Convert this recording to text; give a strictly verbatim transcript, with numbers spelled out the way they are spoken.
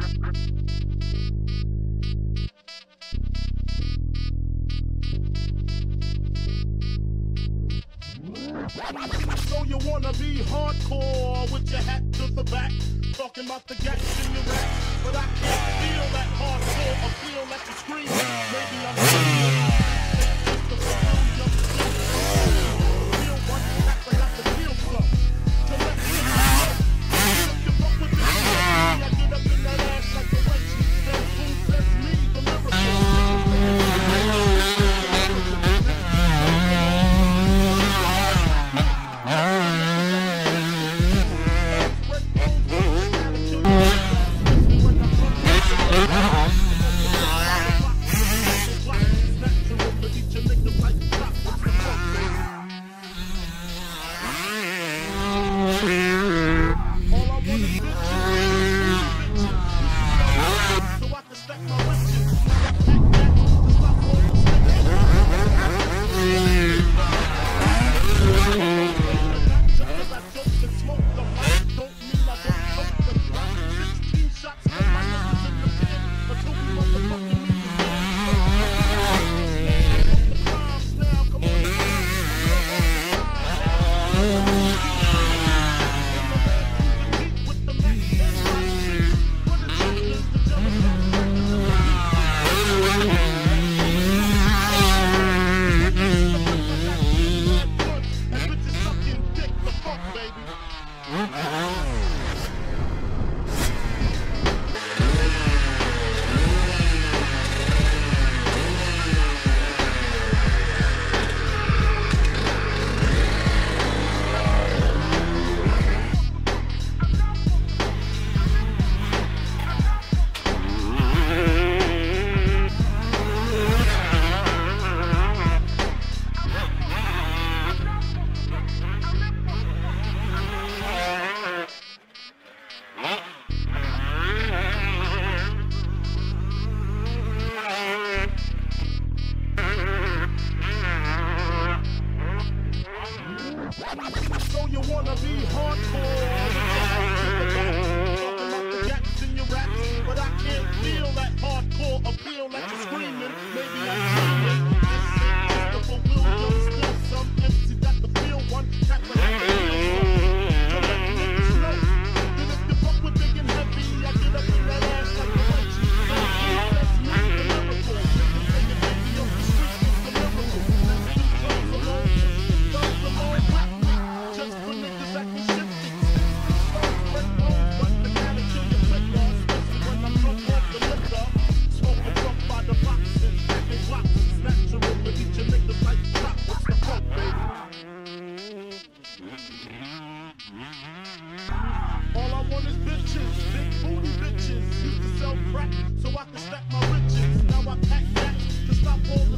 So you wanna be hardcore with your hat to the back, talking about the gas in your rack, but I can't feel that hardcore appeal that you scream. Maybe I'm just the sound of the feel one have to have the feel flow. So let's get it. You fuck with me, I get up in that ass like the way she said, who says me, the miracle. So you wanna be hardcore, talking about the gaps in your raps, but I can't feel that hardcore appeal that you're screaming. Maybe I'm dreaming. This is the bewildered, still some empty. Got the feel one, got the so let niggas know that if you fuck with big and heavy, I get up in that ass like the way she said. That's me, the miracle. Niggas say the baby on the street is the miracle. Let's do drugs alone, drugs alone, rap me. Just for niggas acting shifty. Start break home, but the gotta kill your flicker. Especially when I'm drunk off the liquor. Smoking drunk by the boxes, packing clocks. It's natural to eat your niggas like pop. What's the fuck, baby? All I want is bitches, big booty bitches. Used to sell crack so I can stack my riches. Now I pack that to stop all the